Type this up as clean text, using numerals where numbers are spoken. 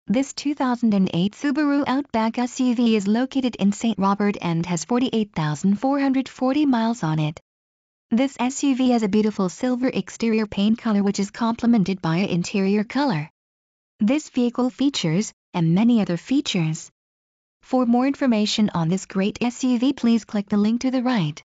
This 2008 Subaru Outback SUV is located in St. Robert and has 48,440 miles on it. This SUV has a beautiful silver exterior paint color which is complemented by an interior color. This vehicle features, and many other features. For more information on this great SUV, please click the link to the right.